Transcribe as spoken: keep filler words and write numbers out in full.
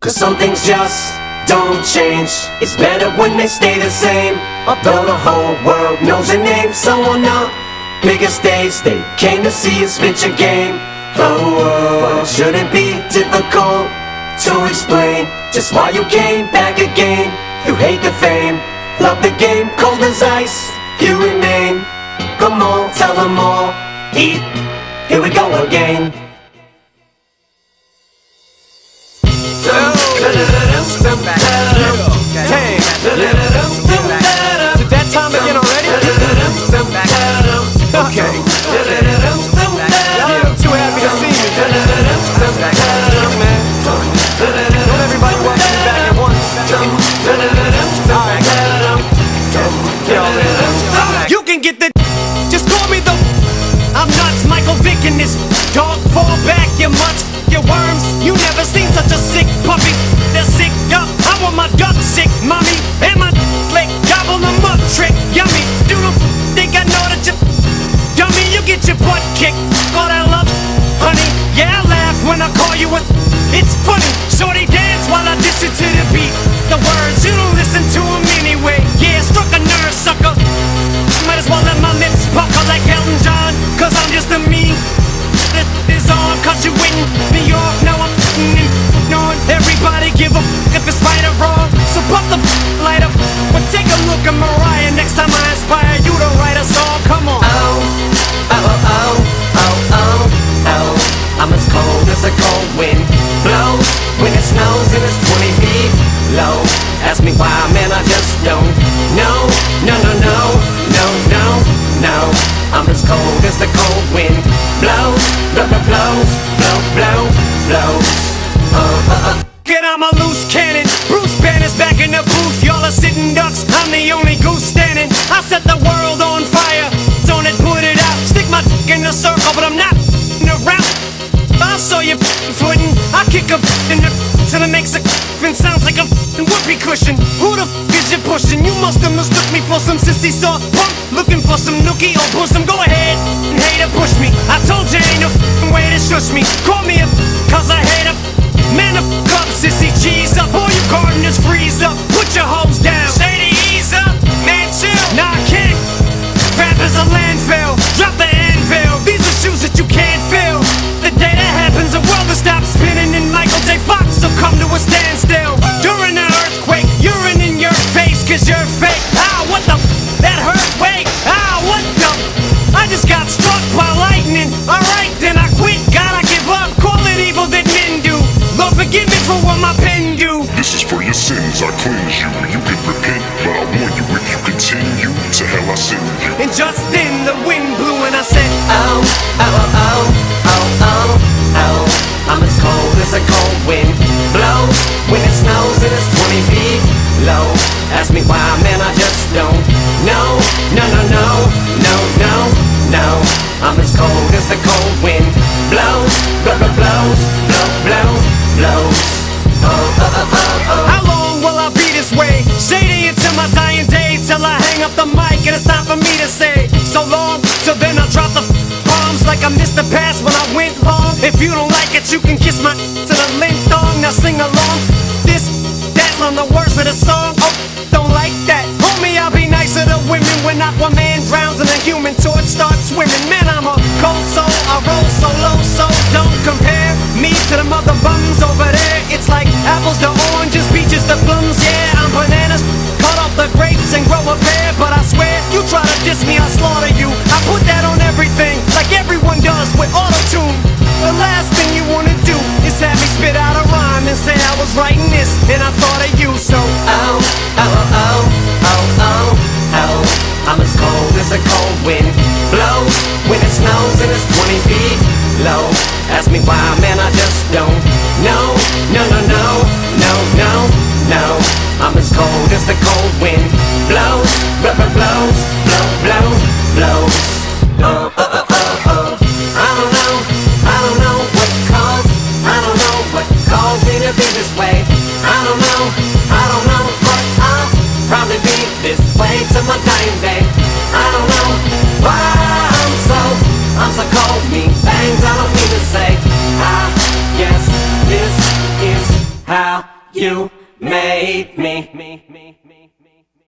'Cause some things just don't change. It's better when they stay the same. Although the whole world knows your name. So on the biggest stage they came to see you spit your game. Oh, oh, but it shouldn't be difficult to explain just why you came back again. You hate the fame, love the game, cold as ice you remain. Come on, tell them all, eat, here we go again. Dang, is it that time again already? Okay. Y'all too happy to see me. Man, don't everybody welcome me back at once. Alright. You can get the, just call me the, I'm nuts, Michael Vick in this dog. Fall back, your mutts, your worms. You never seen such a sick puppy. They're sick, yup. I want my duck sick, mommy, and my lick. Gobble them up, trick, yummy. Do them think I know that you dummy? You get your butt kicked. All that love, honey. Yeah, I laugh when I call you a. It's funny. Shorty dance while I diss it to the beat. The words you don't listen to them anyway. Yeah, struck a nerve, sucker. Might as well let my lips pucker like Elton John. 'Cause I'm just a me. This is on, 'cause you in New York. Now I'm on. Everybody give a f if it's right or wrong. So pump the light up. But take a look at Mariah. Next time I inspire you to write a song. Come on. Oh, oh, oh, oh, oh, oh, oh. I'm as cold as a cold wind blows when it snows and it's twenty feet low. Ask me why, man, I just don't know. No, no, no, no, no, no. I'm as cold as the cold wind blows, blow, blow, blows, blow, blow, blows. Uh, uh, uh. Get I'm a loose cannon. Bruce Banner's back in the booth. Y'all are sitting ducks. I'm the only goose standing. I set the world on fire. Don't it, put it out. Stick my dick in the circle, but I'm not in the route. I saw you footing. I kick a in the till it makes a and sounds like a whoopee cushion. Who the f is you pushing? You must have mistook me for some sissy song punk. Looking for some nookie or bosom. Go ahead and hate to push me. I told you ain't no f way to shush me. Call me a 'cause I hate a man up, cup, sissy, cheese up. All you gardeners freeze up. Put your hose down. Shady, ease up. Man, chill. Nah, I can't. Rap is a landfill. Drop the anvil. These are shoes that you can't fill. The day that happens, the world will stop spinning and Michael J. Fox will come to a standstill. During the earthquake, urine in your face 'cause you're fake. Ah, what the? That hurt. Wait. Ah, what the? I just got struck by lightning. Alright, then I quit. Gotta give up. Call it evil that men do. Lord, forgive me for what my pen do. This is for your sins, I cleanse you. You can repent, but I warn you, if you continue, to hell I send you. And just then the wind blew and I said, Oh, oh, oh, oh, oh, oh, oh. I'm as cold as a cold wind blows when it snows and it's twenty feet low. Ask me why, man, I just don't know. No, no, no, no, no, no. I'm as cold as the cold wind blows, blow, blow, blows, blow, blow, blows. Oh, oh, oh, oh, oh. How long will I be this way? Shady until my dying day, till I hang up the mic and it's time for me to say so long. So then I drop the bombs like I missed the pass when I went long. If you don't like it, you can kiss my to the link thong. Now sing along. This, that, on the words of the song. Oh, don't like that. Homie, I'll be nicer to women when not one man drowns and a human torch starts swimming. Man, I'm a cold soul. I roll solo, so don't compare me to the mother bums over there. It's like apples to oranges, peaches to plums. Yeah, I'm bananas. Cut off the grapes and grow a pear. But I swear, you try to diss me, I slaughter you. I put that on everything, like everyone does with auto-tune. The last thing you wanna do is have me spit out a rhyme and say I was writing this and I thought of you. So oh, oh, oh, oh, oh, oh. I'm as cold as a cold wind blows when it snows and it's twenty feet low. Ask me why, man, I just don't know. No, no, no, no, no, no. I'm as cold as the cold wind blows, blow, blow, blows, blow, blow, blows. Oh, oh, oh, oh, oh. I don't know, I don't know what caused, I don't know what caused me to be this way. I don't know, I don't You made me.